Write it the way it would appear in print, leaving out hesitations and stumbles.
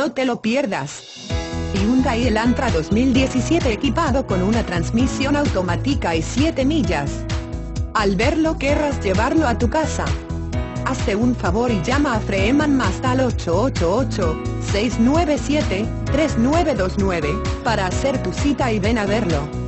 No te lo pierdas. Hyundai Elantra 2017 equipado con una transmisión automática y 7 millas. Al verlo querrás llevarlo a tu casa. Hazte un favor y llama a Freeman más al 888-697-3929 para hacer tu cita y ven a verlo.